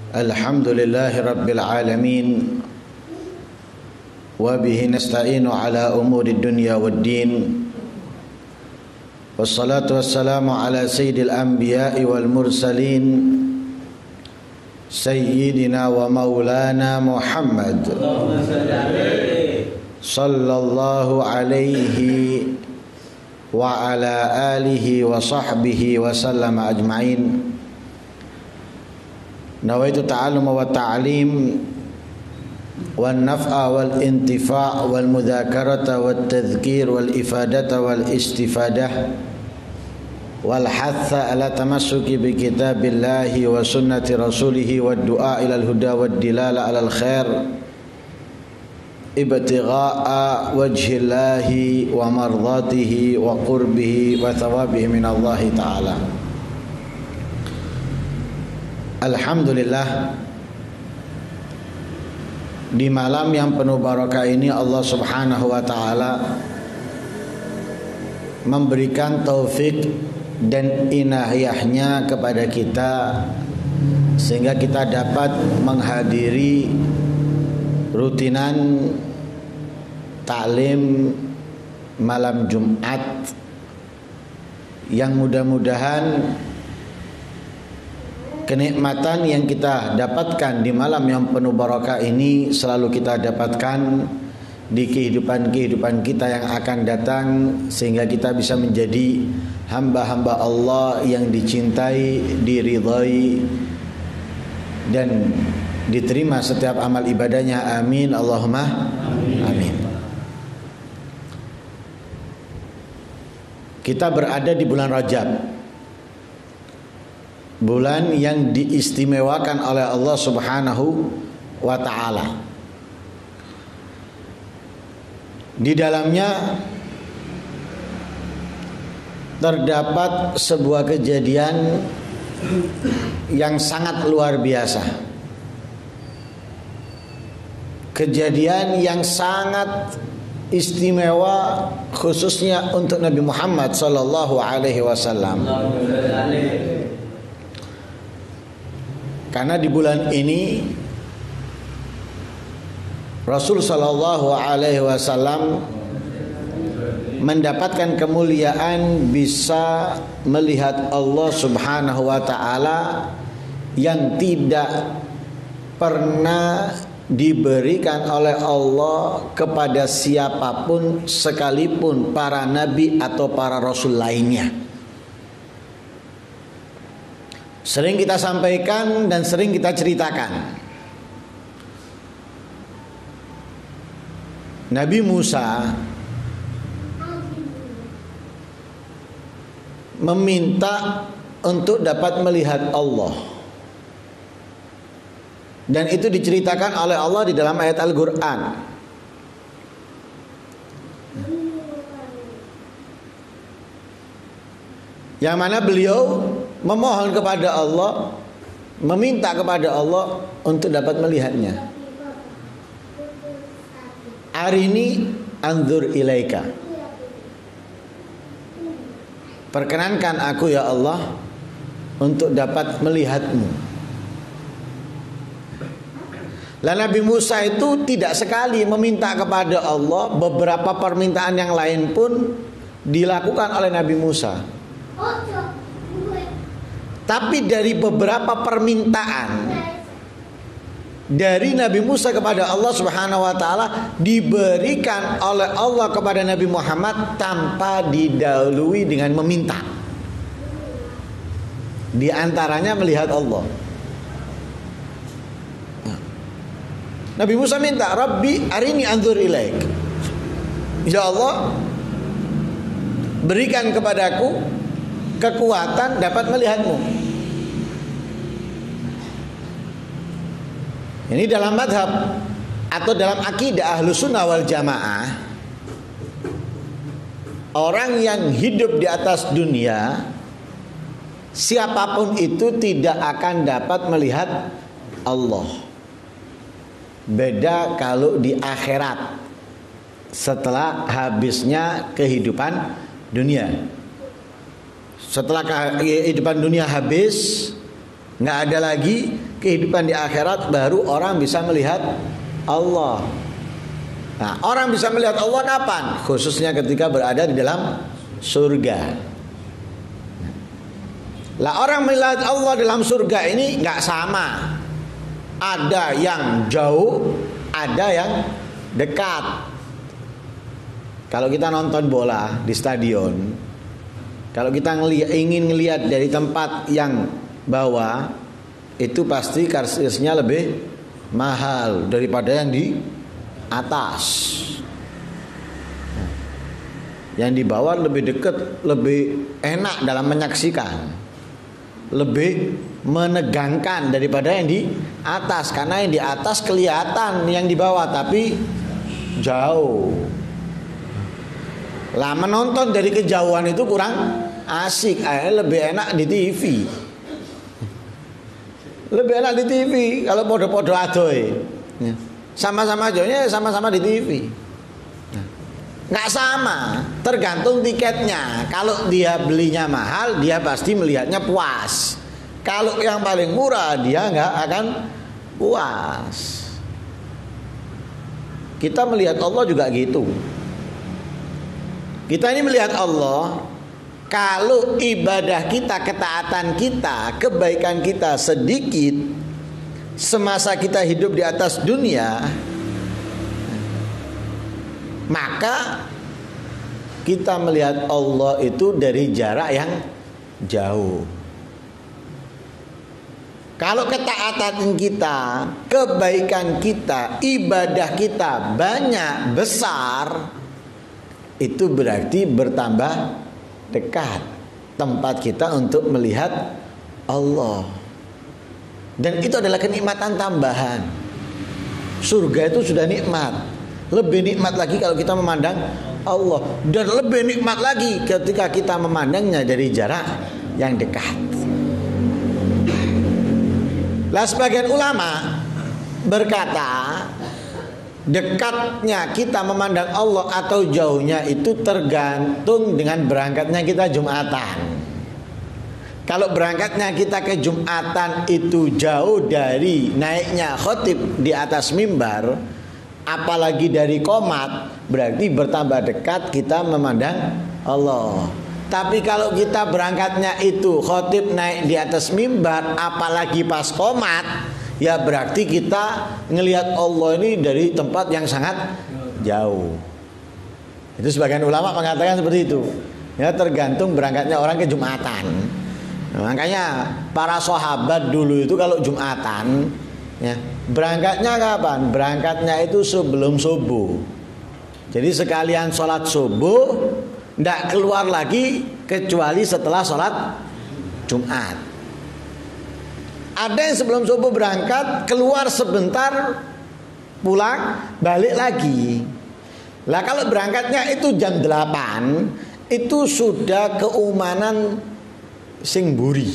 Alhamdulillahi Rabbil Alamin. Wabihi nasta'inu ala umuri dunya waddin. Wassalatu wassalamu ala sayyidil anbiya'i wal mursalin, Sayyidina wa maulana Muhammad sallallahu alaihi wa ala alihi wa sahbihi wa sallama ajma'in. Nawaitu ta'allum wa ta'lim wal naf'a wal intifa' wal mudzakarata wat tadhkir wal ifadata wal istifadah wal hatha ala tamassuki bi kitabillahi wa sunnati rasulih wad du'a ila al huda wad dilala ala al khair ibtigha'a wajhillahi wa mardatihi wa qurbihi wa thawabihi min Allah ta'ala. Alhamdulillah, di malam yang penuh barakah ini Allah Subhanahu wa taala memberikan taufik dan inayahnya kepada kita sehingga kita dapat menghadiri rutinan taklim malam Jumat yang mudah-mudahan kenikmatan yang kita dapatkan di malam yang penuh barakah ini selalu kita dapatkan di kehidupan kita yang akan datang, sehingga kita bisa menjadi hamba-hamba Allah yang dicintai, diridhai dan diterima setiap amal ibadahnya. Amin Allahumma amin. Kita berada di bulan Rajab, bulan yang diistimewakan oleh Allah Subhanahu wa taala. Di dalamnya terdapat sebuah kejadian yang sangat luar biasa. Kejadian yang sangat istimewa khususnya untuk Nabi Muhammad sallallahu alaihi wasallam. Karena di bulan ini Rasul sallallahu alaihi wasallam mendapatkan kemuliaan bisa melihat Allah Subhanahu wa taala yang tidak pernah diberikan oleh Allah kepada siapapun sekalipun para nabi atau para rasul lainnya. Sering kita sampaikan dan sering kita ceritakan, Nabi Musa meminta untuk dapat melihat Allah, dan itu diceritakan oleh Allah di dalam ayat Al-Quran. Yang mana beliau memohon kepada Allah, meminta kepada Allah untuk dapat melihatnya. Arini anzur ilaika, perkenankan aku ya Allah untuk dapat melihatmu. Lalu Nabi Musa itu tidak sekali meminta kepada Allah, beberapa permintaan yang lain pun dilakukan oleh Nabi Musa. Tapi dari beberapa permintaan dari Nabi Musa kepada Allah Subhanahu wa taala diberikan oleh Allah kepada Nabi Muhammad tanpa didahului dengan meminta. Di antaranya melihat Allah. Nabi Musa minta, Rabbi arini anzur ilaik. Ya Allah, berikan kepadaku kekuatan dapat melihatmu. Ini dalam madhab atau dalam akidah Ahlus Sunnah wal Jamaah, orang yang hidup di atas dunia, siapapun itu tidak akan dapat melihat Allah. Beda kalau di akhirat, setelah habisnya kehidupan dunia. Setelah kehidupan dunia habis, Nggak ada lagi kehidupan di akhirat, baru orang bisa melihat Allah. Nah, orang bisa melihat Allah kapan? Khususnya ketika berada di dalam surga. Lah, orang melihat Allah dalam surga ini nggak sama. Ada yang jauh, ada yang dekat. Kalau kita nonton bola di stadion, kalau kita ingin ngelihat dari tempat yang bawah, itu pasti karsisnya lebih mahal daripada yang di atas. Yang di bawah lebih dekat, lebih enak dalam menyaksikan, lebih menegangkan daripada yang di atas, karena yang di atas kelihatan yang di bawah tapi jauh. Lah, menonton dari kejauhan itu kurang asik, lebih enak di TV. Lebih enak di TV kalau podo-podo adoy. Sama-sama adoynya sama-sama di TV. Nggak sama, tergantung tiketnya. Kalau dia belinya mahal, dia pasti melihatnya puas. Kalau yang paling murah, dia nggak akan puas. Kita melihat Allah juga gitu. Kita ini melihat Allah, kalau ibadah kita, ketaatan kita, kebaikan kita sedikit semasa kita hidup di atas dunia, maka kita melihat Allah itu dari jarak yang jauh. Kalau ketaatan kita, kebaikan kita, ibadah kita banyak, besar, itu berarti bertambah dekat tempat kita untuk melihat Allah. Dan itu adalah kenikmatan tambahan. Surga itu sudah nikmat. Lebih nikmat lagi kalau kita memandang Allah. Dan lebih nikmat lagi ketika kita memandangnya dari jarak yang dekat. Lah, sebagian ulama berkata, dekatnya kita memandang Allah atau jauhnya itu tergantung dengan berangkatnya kita Jumatan. Kalau berangkatnya kita ke Jumatan itu jauh dari naiknya khotib di atas mimbar, apalagi dari qomat, berarti bertambah dekat kita memandang Allah. Tapi kalau kita berangkatnya itu khotib naik di atas mimbar, apalagi pas qomat, ya berarti kita ngelihat Allah ini dari tempat yang sangat jauh. Itu sebagian ulama mengatakan seperti itu. Ya, tergantung berangkatnya orang ke Jumatan. Nah, makanya para sahabat dulu itu kalau Jumatan, ya, berangkatnya kapan? Berangkatnya itu sebelum subuh. Jadi sekalian sholat subuh, tidak keluar lagi kecuali setelah sholat Jumat. Ada yang sebelum subuh berangkat, keluar sebentar, pulang, balik lagi. Lah, kalau berangkatnya itu jam 8, itu sudah keumanan sing mburi.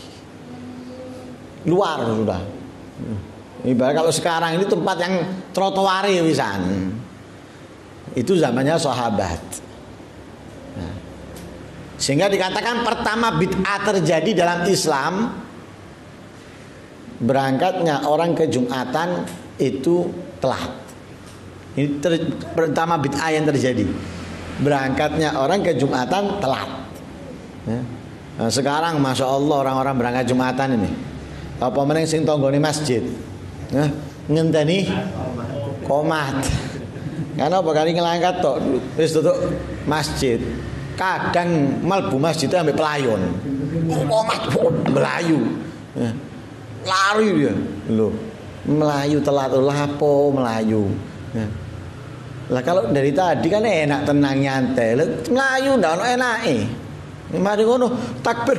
Luar sudah. Ibarat kalau sekarang ini tempat yang trotoar ya wisan. Itu zamannya sahabat. Nah, sehingga dikatakan pertama bid'ah terjadi dalam Islam, berangkatnya orang ke Jumatan itu telat. Ini pertama bid'ah yang terjadi. Berangkatnya orang ke Jumatan telat. Ya. Nah, sekarang masya Allah orang-orang berangkat Jumatan ini, apa meneng sing tonggone masjid, ya, ngenteni qomat. Karena apa kali ngelangkat tok, wis tutup masjid. Kadang mlebu masjid itu ambek pelayon. Qomat melayu. Ya. Lari dia, loh, melayu telat, lapo melayu. Ya. Lah kalau dari tadi kan enak tenang nyantai, melayu ndak ono enake. Mari ngono takbir.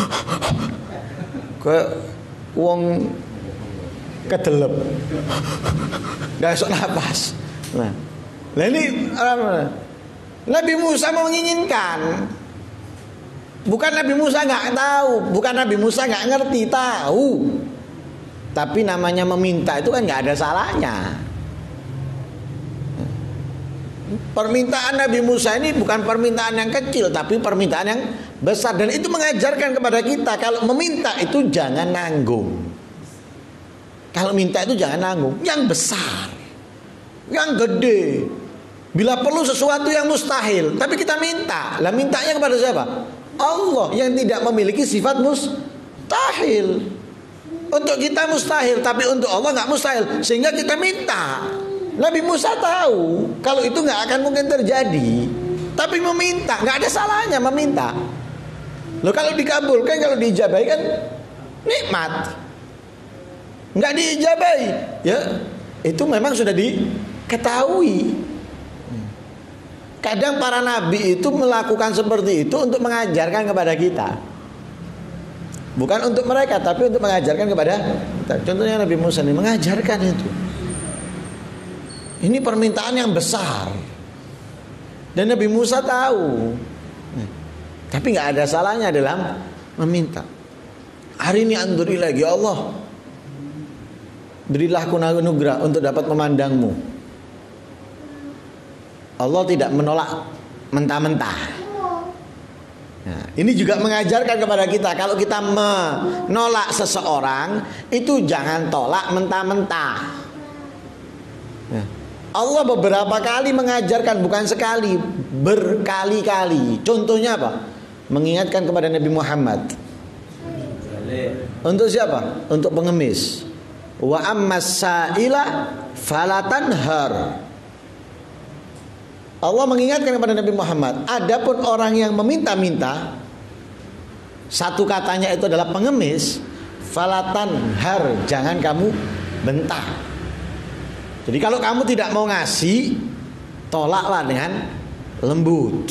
Kayak wong kedelep. Ndak iso napas. Nah, ini Nabi Musa menginginkan. Bukan Nabi Musa nggak tahu, bukan Nabi Musa nggak ngerti, tahu. Tapi namanya meminta itu kan nggak ada salahnya. Permintaan Nabi Musa ini bukan permintaan yang kecil, tapi permintaan yang besar. Dan itu mengajarkan kepada kita kalau meminta itu jangan nanggung. Kalau minta itu jangan nanggung, yang besar, yang gede. Bila perlu sesuatu yang mustahil, tapi kita minta. Lah mintanya kepada siapa? Allah yang tidak memiliki sifat mustahil. Untuk kita mustahil, tapi untuk Allah nggak mustahil, sehingga kita minta. Nabi Musa tahu kalau itu nggak akan mungkin terjadi, tapi meminta, nggak ada salahnya meminta. Loh kalau dikabulkan, kalau diijabahi kan nikmat. Nggak diijabahi, ya itu memang sudah diketahui. Kadang para nabi itu melakukan seperti itu untuk mengajarkan kepada kita. Bukan untuk mereka, tapi untuk mengajarkan kepada kita. Contohnya Nabi Musa ini mengajarkan itu. Ini permintaan yang besar. Dan Nabi Musa tahu. Tapi nggak ada salahnya dalam meminta. Hari ini anduri lagi, ya Allah, berilah aku anugerah untuk dapat memandangmu. Allah tidak menolak mentah-mentah. Nah, ini juga mengajarkan kepada kita kalau kita menolak seseorang itu jangan tolak mentah-mentah. Nah, Allah beberapa kali mengajarkan, bukan sekali, berkali-kali. Contohnya apa? Mengingatkan kepada Nabi Muhammad. Untuk siapa? Untuk pengemis. Wa ammas sa'ila falatanhar. Allah mengingatkan kepada Nabi Muhammad, adapun orang yang meminta-minta, satu katanya itu adalah pengemis, falatanhar, jangan kamu bentak. Jadi kalau kamu tidak mau ngasih, tolaklah dengan lembut.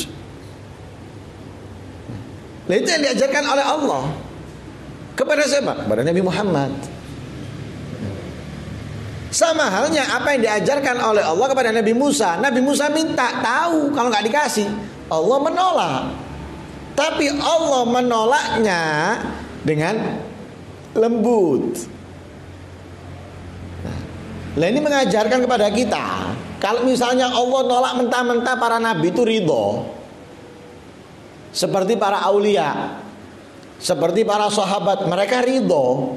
Nah, itu yang diajarkan oleh Allah kepada siapa? Kepada Nabi Muhammad. Sama halnya apa yang diajarkan oleh Allah kepada Nabi Musa. Nabi Musa minta, tahu kalau nggak dikasih, Allah menolak. Tapi Allah menolaknya dengan lembut. Nah, ini mengajarkan kepada kita, kalau misalnya Allah nolak mentah-mentah, para nabi itu ridho. Seperti para aulia, seperti para sahabat, mereka ridho.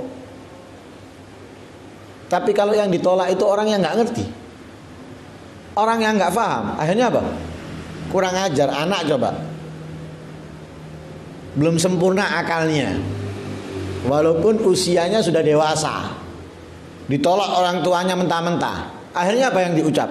Tapi kalau yang ditolak itu orang yang nggak ngerti, orang yang nggak paham, akhirnya apa? Kurang ajar. Anak coba, belum sempurna akalnya, walaupun usianya sudah dewasa, ditolak orang tuanya mentah-mentah. Akhirnya apa yang diucap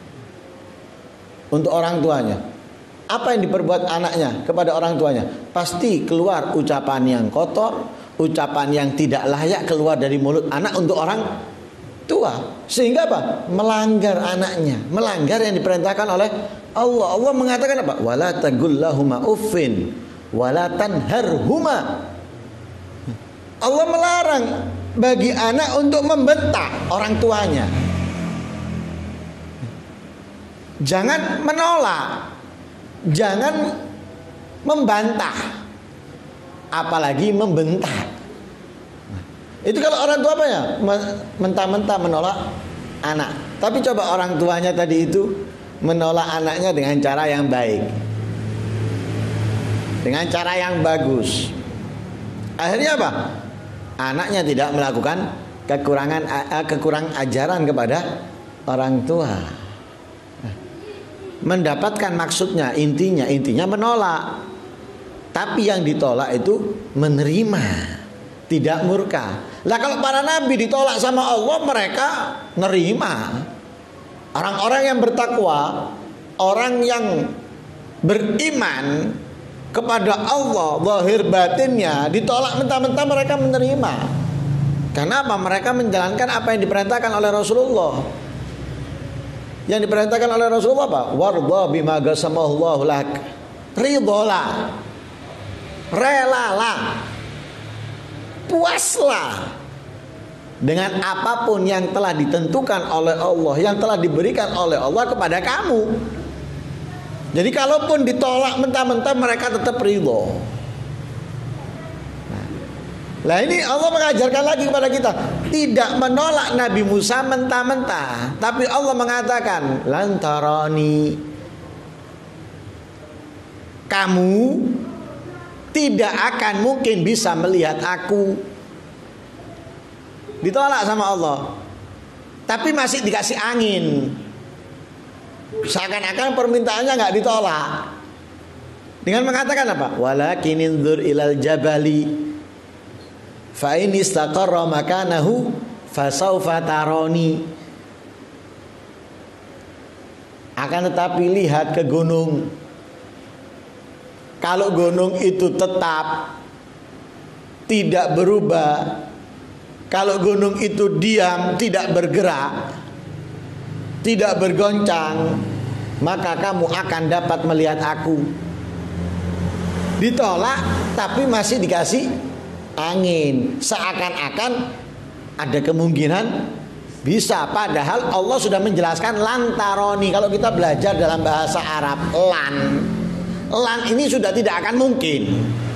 untuk orang tuanya? Apa yang diperbuat anaknya kepada orang tuanya? Pasti keluar ucapan yang kotor, ucapan yang tidak layak keluar dari mulut anak untuk orang tua, sehingga apa? Melanggar anaknya, melanggar yang diperintahkan oleh Allah. Allah mengatakan apa? Wala tagullahuma uffin wala tanharhuma. Allah melarang bagi anak untuk membentak orang tuanya. Jangan menolak, jangan membantah, apalagi membentak. Itu kalau orang tua apa ya? Mentah-mentah menolak anak. Tapi coba orang tuanya tadi itu menolak anaknya dengan cara yang baik, dengan cara yang bagus. Akhirnya apa? Anaknya tidak melakukan kekurangan ajaran kepada orang tua. Mendapatkan maksudnya, intinya menolak. Tapi yang ditolak itu menerima, tidak murka. Lah kalau para nabi ditolak sama Allah, mereka nerima. Orang-orang yang bertakwa, orang yang beriman kepada Allah, zahir batinnya ditolak mentah-mentah, mereka menerima. Karena apa? Mereka menjalankan apa yang diperintahkan oleh Rasulullah. Yang diperintahkan oleh Rasulullah apa? Wardha bima qasamallahu lak. Ridholah, relalah, puaslah dengan apapun yang telah ditentukan oleh Allah, yang telah diberikan oleh Allah kepada kamu. Jadi kalaupun ditolak mentah-mentah, mereka tetap ridho. Nah ini Allah mengajarkan lagi kepada kita, tidak menolak Nabi Musa mentah-mentah. Tapi Allah mengatakan, lantarani, kamu tidak akan mungkin bisa melihat aku. Ditolak sama Allah. Tapi masih dikasih angin. Seakan-akan permintaannya nggak ditolak. Dengan mengatakan apa? Walakin inzur ilal jabali fa in istaqarra makanahu fasaufa tarani. Akan tetapi lihat ke gunung. Kalau gunung itu tetap tidak berubah, kalau gunung itu diam, tidak bergerak, tidak bergoncang, maka kamu akan dapat melihat aku. Ditolak tapi masih dikasih angin. Seakan-akan ada kemungkinan bisa. Padahal Allah sudah menjelaskan lantaroni. Kalau kita belajar dalam bahasa Arab, lan ini sudah tidak akan mungkin.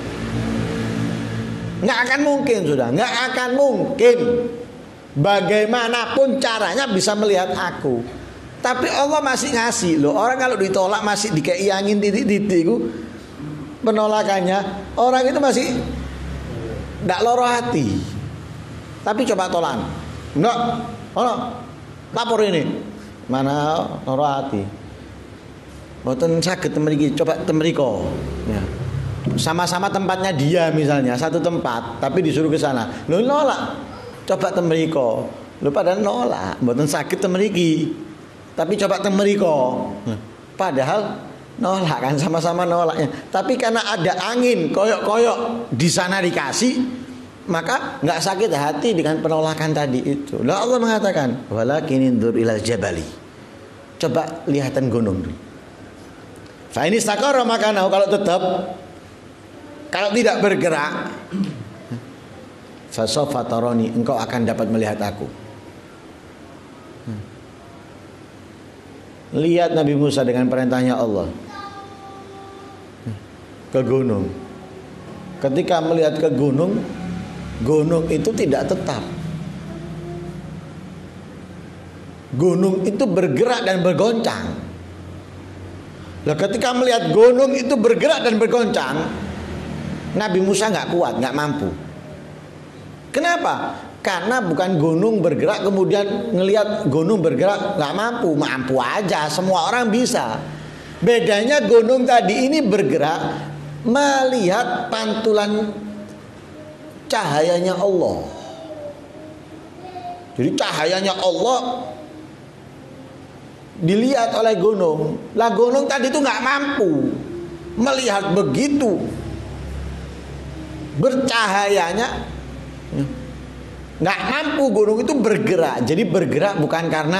Nggak akan mungkin sudah. Nggak akan mungkin. Bagaimanapun caranya bisa melihat aku. Tapi Allah masih ngasih loh. Orang kalau ditolak masih dikei angin titik-titik. Penolakannya orang itu masih tidak loro hati. Tapi coba tolak. Enggak. Lapor ini. Mana loro hati. Mboten saged temriki, coba temriko. Ya. Sama-sama tempatnya dia misalnya, satu tempat, tapi disuruh ke sana. Lho nolak. Coba temriko. Lho padahal nolak, mboten saged temriki. Tapi coba temriko. Padahal nolak kan, sama-sama nolaknya. Tapi karena ada angin koyok-koyok di sana dikasih, maka nggak sakit hati dengan penolakan tadi itu. Lah Allah mengatakan, walakin indur ilal jabali. Coba lihatan gunung dulu. Fa ini istaqarra makanahu, kalau tidak bergerak, fasawfa tarani, engkau akan dapat melihat aku. Lihat Nabi Musa dengan perintahnya Allah ke gunung. Ketika melihat ke gunung, gunung itu tidak tetap. Gunung itu bergerak dan bergoncang. Nah, ketika melihat gunung itu bergerak dan bergoncang, Nabi Musa nggak kuat, nggak mampu. Kenapa? Karena bukan gunung bergerak kemudian ngelihat gunung bergerak nggak mampu, mampu aja, semua orang bisa. Bedanya gunung tadi ini bergerak melihat pantulan cahayanya Allah. Jadi cahayanya Allah dilihat oleh gunung. Lah gunung tadi itu nggak mampu melihat begitu bercahayanya, nggak mampu gunung itu bergerak. Jadi bergerak bukan karena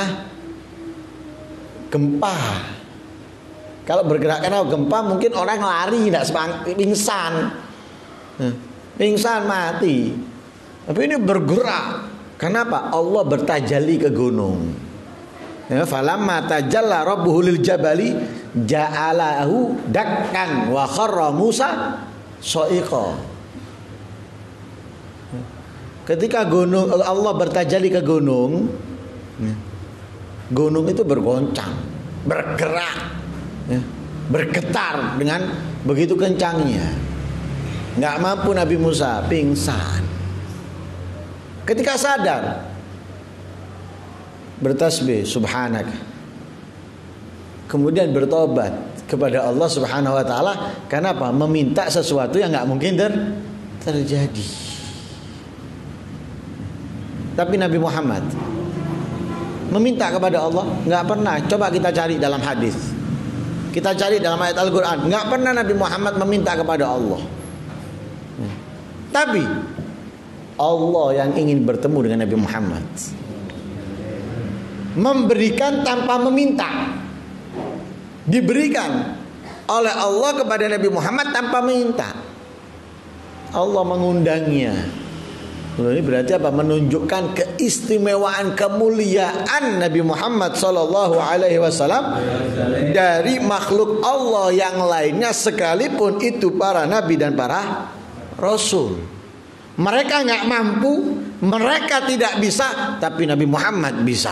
gempa. Kalau bergerak karena gempa mungkin orang lari, tidak pingsan, pingsan mati. Tapi ini bergerak. Kenapa? Allah bertajalli ke gunung. Ya, falamma tajalla rabbuhu lil jabali ja'alahu dakkan wa kharra Musa sha'iqa. Ketika gunung Allah bertajalli ke gunung, gunung itu bergoncang, bergerak, ya, bergetar dengan begitu kencangnya. Nggak mampu Nabi Musa, pingsan. Ketika sadar, bertasbih subhanak, kemudian bertobat kepada Allah Subhanahu wa taala. Kenapa? Meminta sesuatu yang nggak mungkin terjadi. Tapi Nabi Muhammad meminta kepada Allah nggak pernah. Coba kita cari dalam hadis, kita cari dalam ayat Al-Quran, nggak pernah Nabi Muhammad meminta kepada Allah. Tapi Allah yang ingin bertemu dengan Nabi Muhammad, memberikan tanpa meminta. Diberikan oleh Allah kepada Nabi Muhammad tanpa meminta. Allah mengundangnya. Ini berarti apa? Menunjukkan keistimewaan, kemuliaan Nabi Muhammad SAW dari makhluk Allah yang lainnya, sekalipun itu para nabi dan para rasul. Mereka nggak mampu, mereka tidak bisa, tapi Nabi Muhammad bisa.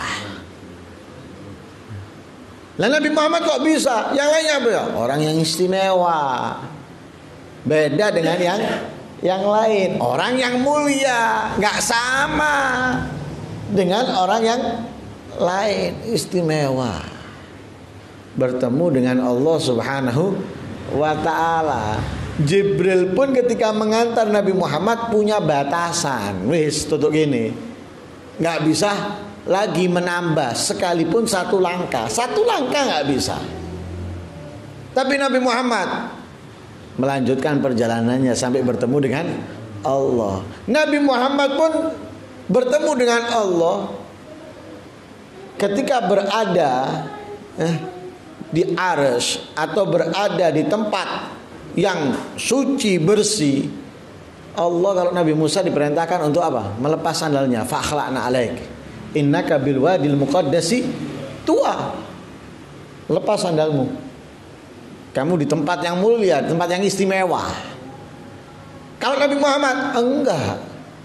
Lah Nabi Muhammad kok bisa? Yang lainnya apa? Orang yang istimewa. Beda dengan yang lain. Orang yang mulia nggak sama dengan orang yang lain, istimewa. Bertemu dengan Allah Subhanahu wa ta'ala. Jibril pun ketika mengantar Nabi Muhammad punya batasan. Wis tutup gini, nggak bisa lagi menambah sekalipun satu langkah nggak bisa. Tapi Nabi Muhammad melanjutkan perjalanannya sampai bertemu dengan Allah. Nabi Muhammad pun bertemu dengan Allah ketika berada di arsy atau berada di tempat yang suci bersih. Allah, kalau Nabi Musa diperintahkan untuk apa? Melepas sandalnya. Fakhla'na alaik innaka bil wadil muqaddasi tuwa. Lepas sandalmu, kamu di tempat yang mulia, tempat yang istimewa. Kalau Nabi Muhammad enggak,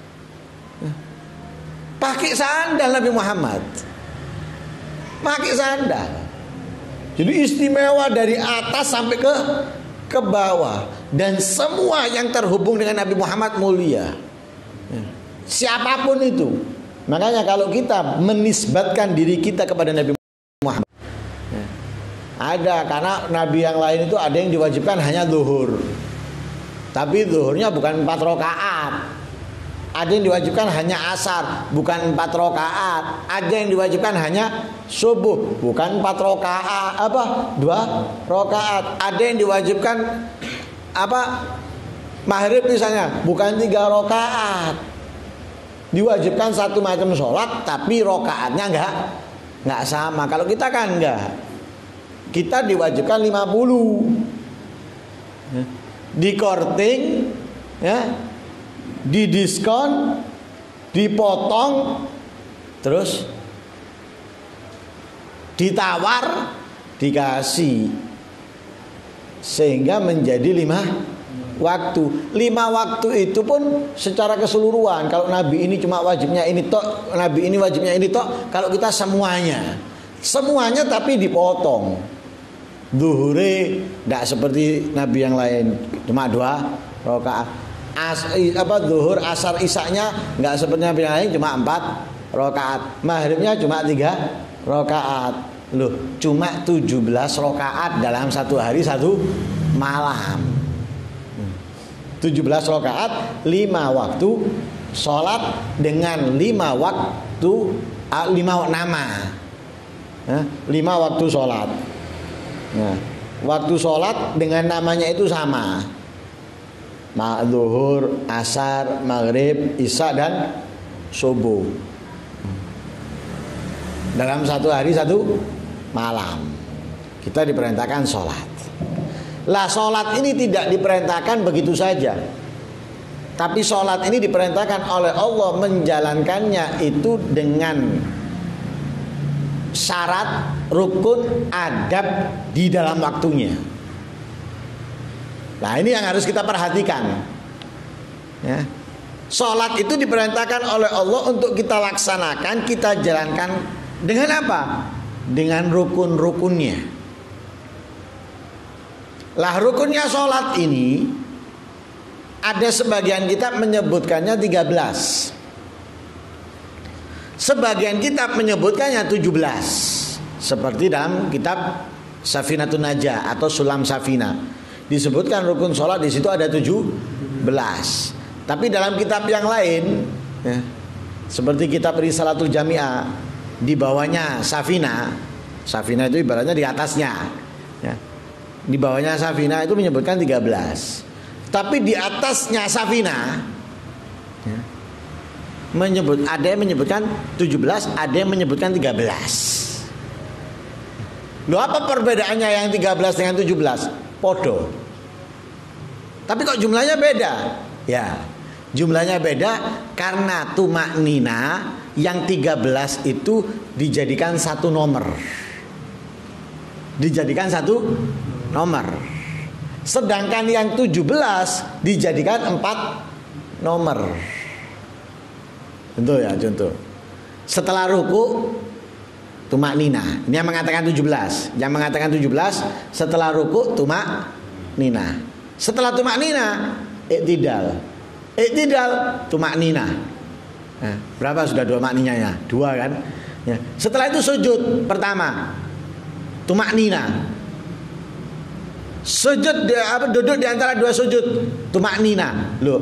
pakai sandal. Nabi Muhammad pakai sandal. Jadi istimewa dari atas sampai ke bawah. Dan semua yang terhubung dengan Nabi Muhammad mulia, siapapun itu. Makanya kalau kita menisbatkan diri kita kepada Nabi Muhammad, ada, karena Nabi yang lain itu ada yang diwajibkan hanya zuhur, tapi zuhurnya bukan 4 rakaat. Ada yang diwajibkan hanya asar, bukan 4 rakaat. Ada yang diwajibkan hanya subuh, bukan 4 rakaat, 2 rakaat. Ada yang diwajibkan maghrib misalnya, bukan 3 rakaat. Diwajibkan satu macam sholat, tapi rakaatnya nggak sama. Kalau kita kan enggak, kita diwajibkan 50, di korting, ya, didiskon, dipotong, terus ditawar, dikasih, sehingga menjadi 5 waktu. 5 waktu itu pun secara keseluruhan. Kalau Nabi ini cuma wajibnya ini tok, Nabi ini wajibnya ini tok. Kalau kita semuanya tapi dipotong. Zuhure tidak seperti Nabi yang lain, cuma 2 rakaat. Zuhur, asar, isaknya nggak seperti Nabi yang lain, cuma 4 rakaat. Maghribnya cuma 3 rakaat. Loh, cuma 17 rakaat dalam satu hari satu malam. 17 rakaat, 5 waktu sholat dengan 5 waktu 5 nama. 5 waktu sholat. Nah, waktu sholat dengan namanya itu sama. Zuhur, asar, maghrib, isya dan subuh. Dalam satu hari satu malam kita diperintahkan sholat. Lah, sholat ini tidak diperintahkan begitu saja, tapi sholat ini diperintahkan oleh Allah menjalankannya itu dengan syarat, rukun, adab di dalam waktunya. Nah, ini yang harus kita perhatikan, ya. Sholat itu diperintahkan oleh Allah untuk kita laksanakan, kita jalankan dengan apa? Dengan rukun-rukunnya. Lah, rukunnya sholat ini ada sebagian kitab menyebutkannya 13, sebagian kitab menyebutkannya 17. Seperti dalam kitab Safinatun Najah atau Sulam Safina disebutkan rukun sholat, di situ ada 17. Tapi dalam kitab yang lain, ya, seperti kitab Risalatul Jami'ah, di bawahnya Safina. Safina itu ibaratnya di atasnya, ya. Di bawahnya Safina itu menyebutkan 13. Tapi di atasnya Safina, ya, ada yang menyebutkan 17, ada yang menyebutkan 13. Loh, apa perbedaannya yang 13 dengan 17? Podo. Tapi kok jumlahnya beda? Ya, jumlahnya beda karena tumak nina yang 13 itu dijadikan satu nomor. Dijadikan satu nomor. Sedangkan yang 17 dijadikan 4 nomor. Contoh ya, contoh. Setelah ruku tumak nina. Ini yang mengatakan 17. Yang mengatakan 17 setelah ruku tumak nina. Setelah tumaknina, i'tidal. I'tidal, tumaknina. Nah, berapa sudah dua makninya? Dua kan? Ya. Setelah itu sujud pertama, tumaknina. Sujud duduk di antara dua sujud, tumaknina. Loh,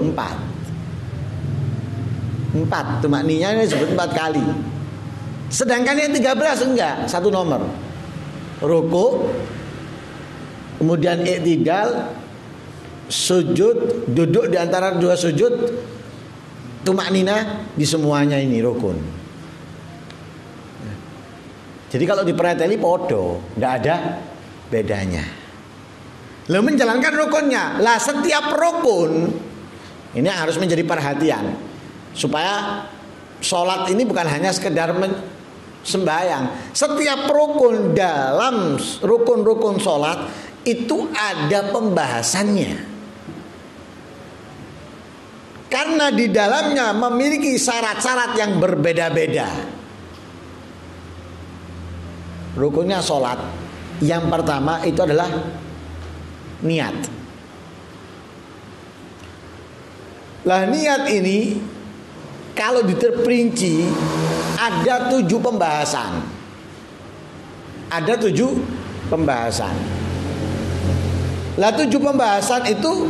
4 tumakninya ini disebut 4 kali. Sedangkan yang 13 enggak, satu nomor. Ruku, kemudian i'tidal, sujud, duduk di antara dua sujud, tumaknina, di semuanya ini rukun. Jadi kalau diperhatili podo, enggak ada bedanya. Lalu menjalankan rukunnya. Lah setiap rukun ini harus menjadi perhatian supaya sholat ini bukan hanya sekedar sembahyang. Setiap rukun dalam rukun-rukun sholat itu ada pembahasannya. Karena di dalamnya memiliki syarat-syarat yang berbeda-beda. Rukunnya sholat yang pertama itu adalah niat. Lah niat ini kalau diterperinci ada 7 pembahasan. Ada 7 pembahasan. Lah 7 pembahasan itu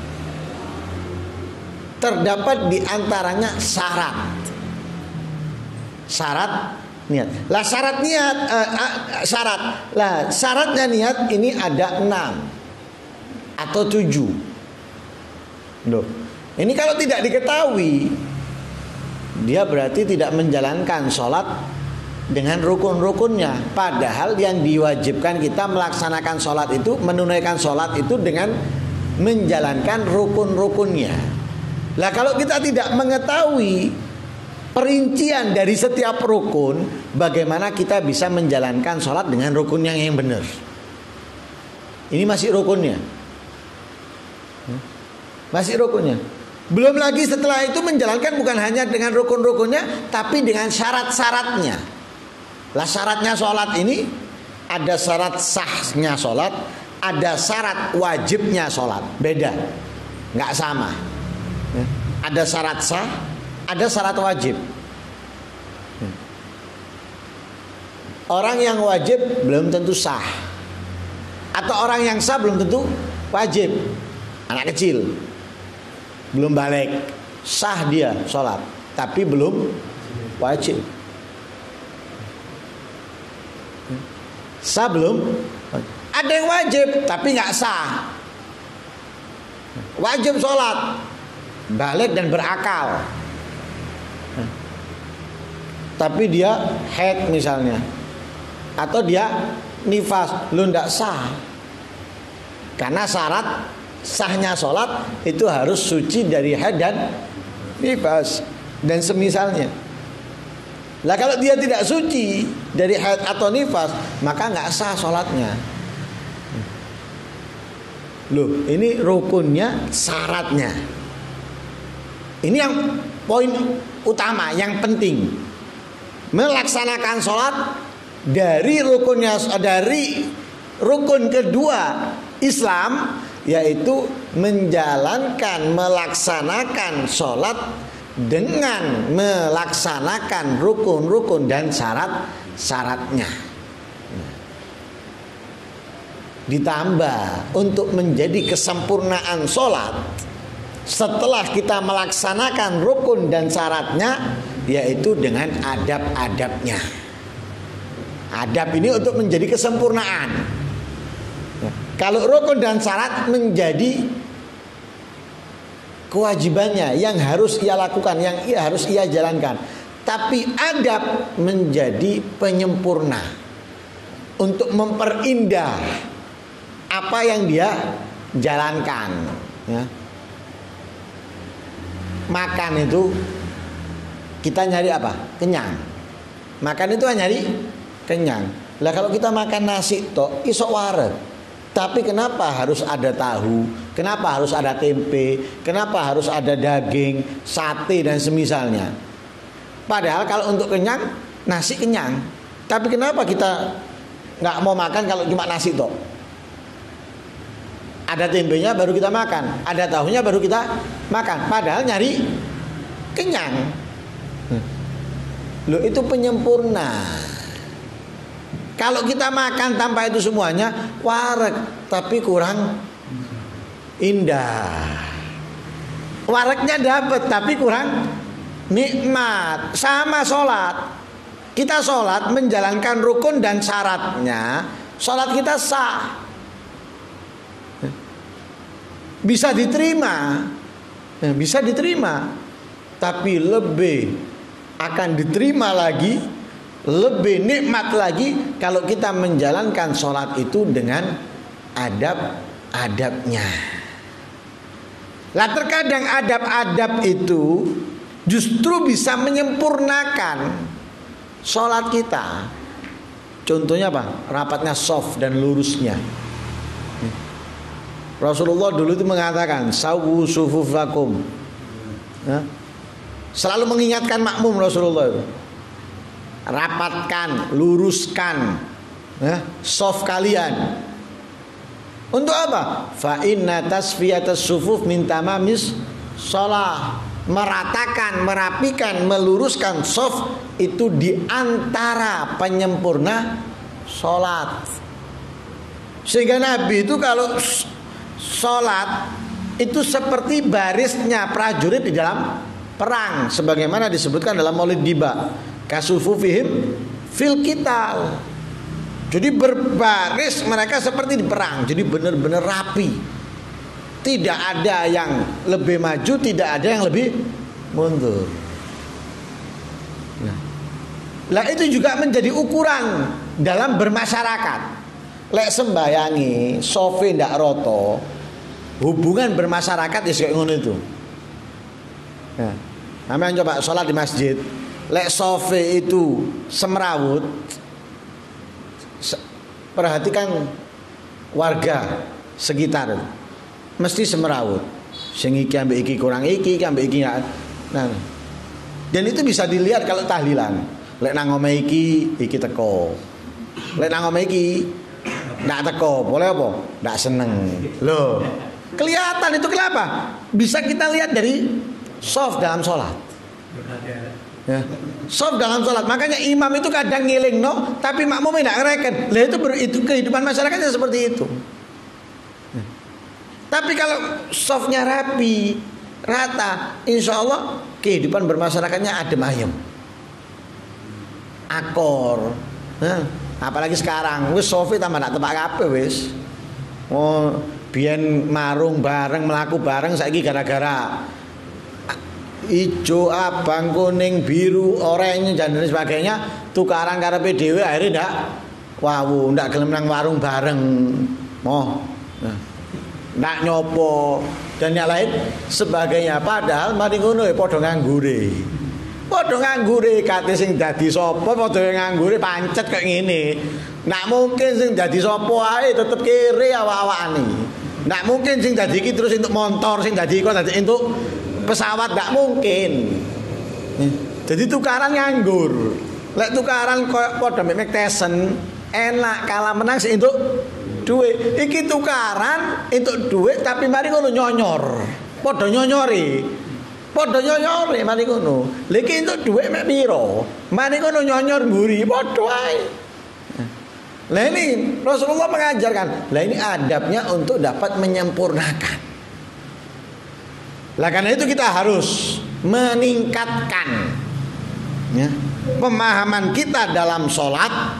terdapat di antaranya syarat. Syarat niat. Lah syarat niat syarat. Lah syaratnya niat ini ada 6 atau 7. Loh, ini kalau tidak diketahui, dia berarti tidak menjalankan sholat dengan rukun-rukunnya. Padahal yang diwajibkan kita melaksanakan sholat itu, menunaikan sholat itu dengan menjalankan rukun-rukunnya. Lah kalau kita tidak mengetahui perincian dari setiap rukun, bagaimana kita bisa menjalankan sholat dengan rukun yang benar? Ini masih rukunnya. Masih rukunnya. Belum lagi setelah itu menjalankan bukan hanya dengan rukun-rukunnya, tapi dengan syarat-syaratnya. Lah syaratnya sholat ini ada syarat sahnya sholat, ada syarat wajibnya sholat. Beda, nggak sama. Ada syarat sah, ada syarat wajib. Orang yang wajib belum tentu sah, atau orang yang sah belum tentu wajib. Anak kecil belum balik, sah dia sholat, tapi belum wajib. Sah belum. Ada yang wajib tapi nggak sah. Wajib sholat, balik dan berakal, tapi dia haid misalnya, atau dia nifas, lu nggak sah. Karena syarat sahnya sholat itu harus suci dari haid dan nifas dan semisalnya. Lah kalau dia tidak suci dari haid atau nifas, maka nggak sah sholatnya. Loh, ini rukunnya, syaratnya. Ini yang poin utama, yang penting. Melaksanakan sholat dari rukunnya, dari rukun kedua Islam, yaitu menjalankan, melaksanakan sholat dengan melaksanakan rukun-rukun dan syarat-syaratnya. Ditambah untuk menjadi kesempurnaan sholat, setelah kita melaksanakan rukun dan syaratnya, yaitu dengan adab-adabnya. Adab ini untuk menjadi kesempurnaan. Kalau rukun dan syarat menjadi kewajibannya yang harus ia lakukan, yang harus ia jalankan. Tapi adab menjadi penyempurna untuk memperindah apa yang dia jalankan. Ya. Makan itu kita nyari apa? Kenyang. Makan itu nyari kenyang. Lah kalau kita makan nasi tok isok waret. Tapi kenapa harus ada tahu? Kenapa harus ada tempe? Kenapa harus ada daging, sate dan semisalnya? Padahal kalau untuk kenyang, nasi kenyang. Tapi kenapa kita nggak mau makan kalau cuma nasi toh? Ada tempenya baru kita makan, ada tahunya baru kita makan. Padahal nyari kenyang. Loh, itu penyempurna. Kalau kita makan tanpa itu semuanya, wareg tapi kurang indah. Waregnya dapat tapi kurang nikmat. Sama sholat. Kita sholat menjalankan rukun dan syaratnya, sholat kita sah, bisa diterima, bisa diterima. Tapi lebih akan diterima lagi, lebih nikmat lagi kalau kita menjalankan sholat itu dengan adab-adabnya. Lah terkadang adab-adab itu justru bisa menyempurnakan sholat kita. Contohnya apa? Rapatnya soft dan lurusnya. Rasulullah dulu itu mengatakan sawu sufufakum. Selalu mengingatkan makmum Rasulullah itu. Rapatkan, luruskan soft kalian. Untuk apa? Fa inna tasfiyatas sufuf min tamamis shalah. Meratakan, merapikan, meluruskan soft itu diantara penyempurna sholat. Sehingga Nabi itu kalau sholat itu seperti barisnya prajurit di dalam perang, sebagaimana disebutkan dalam Maulid Diba, kasufufihim fil qital. Jadi berbaris mereka seperti di perang, jadi benar-benar rapi. Tidak ada yang lebih maju, tidak ada yang lebih mundur. Nah, itu juga menjadi ukuran dalam bermasyarakat. Lek sembayangi sofi ndak roto, hubungan bermasyarakat ya kayak ngono itu. Nah, namanya coba sholat di masjid, lek sofi itu semrawut, perhatikan warga sekitar, mesti semrawut. Sing iki ambek iki kurang iki ambek iki. Nah, dan itu bisa dilihat kalau tahlilan. Lek nang omahe iki teko. Lek nang omahe iki ndak teko, boleh apa? Ndak seneng. Loh, kelihatan itu kenapa? Bisa kita lihat dari soft dalam sholat. Ya. Soft dalam sholat. Makanya imam itu kadang ngiling no, tapi makmumnya ndak ngereken. Lah itu kehidupan masyarakatnya seperti itu. Tapi kalau softnya rapi, rata, insya Allah kehidupan bermasyarakatnya adem ayem, akor. Apalagi sekarang, wis sofi tambah nak tepak kabeh wis. Oh, biyen marung bareng, melaku bareng, saiki gara-gara ijo, abang, kuning, biru, oranye dan sebagainya, tukaran karepe dhewe akhirnya ndak gelem nang warung bareng. Nak nyopo dan yang lain sebagainya. Padahal mari ngono ya padha nganggure. Padha nganggure kate sing dadi sapa padha nganggure pancet kayak ngene. Nak mungkin sing dadi sapa ae tetep kere awak-awakane. Nak mungkin sing dadi iki terus entuk motor, sing dadi kok dadi entuk pesawat, ndak mungkin. Jadi tukaran nganggur. Lek tukaran koyo padha mek Tyson, enak kalah menang sing entuk duit. Iki tukaran untuk duit tapi mari ngono nyonyor. Padha nyonyori. Padha nyonyori mari ngono. Lha iki entuk duit mek piro? Mari ngono nyonyor mburi padha ae. Lah ini Rasulullah mengajarkan. Lah ini adabnya untuk dapat menyempurnakan. Lah karena itu kita harus meningkatkan pemahaman kita dalam sholat,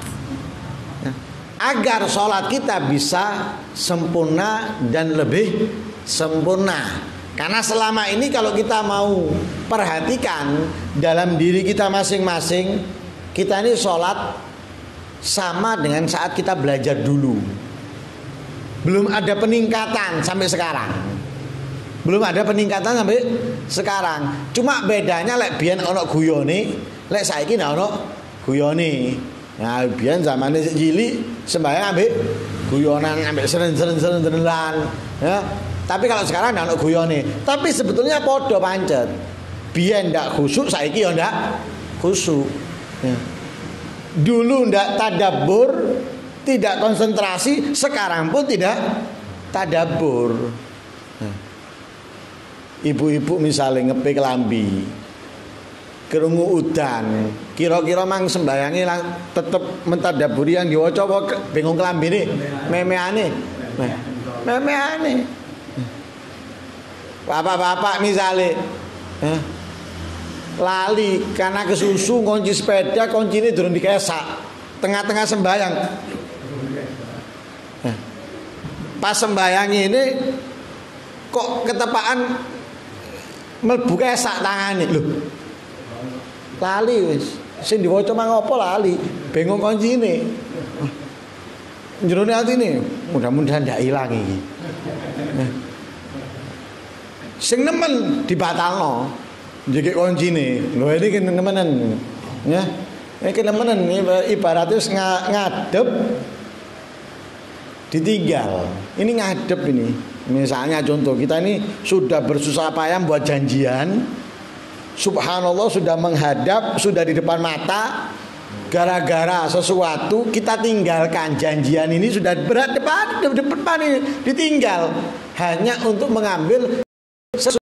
agar sholat kita bisa sempurna dan lebih sempurna. Karena selama ini kalau kita mau perhatikan dalam diri kita masing-masing, kita ini sholat sama dengan saat kita belajar dulu. Belum ada peningkatan sampai sekarang. Belum ada peningkatan sampai sekarang. Cuma bedanya lek biyen ana guyone, lek saiki ndak ana guyone. Nah, biyen zamane cilik sembahyang ambek guyonan, ambek seren-seren-serenan, ya. Tapi kalau sekarang ndak ono guyone. Tapi sebetulnya padha pancet. Biyen ndak khusyuk, saiki ya ndak khusyuk. Ya. Dulu ndak tadabbur, tidak konsentrasi, sekarang pun tidak tadabbur. Ibu-ibu misalnya ngepe kelambi, kerungu udan, kira-kira mang sembayangi tetep mentadaburi yang diwaca apa bingung kelambine, memeane. Memeane. Bapak-bapak misalnya lali karena kesusu kunci sepeda, kuncine durung dikesak. Tengah-tengah sembayang. Pas sembayang ini kok ketepaan mlebu kesak tangane lho. Lali wis. Sing diwaca mang apa lali? Bingung kuncine. Jerone atine, mudah-mudahan ndak ilang iki. Sing nemen dibatalno. Njekik kuncine. Lho iki nemenen. Ya. Iki nemenen ibaratnya ngadep ditinggal. Ini ngadep ini. Misalnya contoh kita ini sudah bersusah payah buat janjian, subhanallah sudah menghadap, sudah di depan mata, gara-gara sesuatu kita tinggalkan janjian ini sudah berat depan ini ditinggal hanya untuk mengambil sesuatu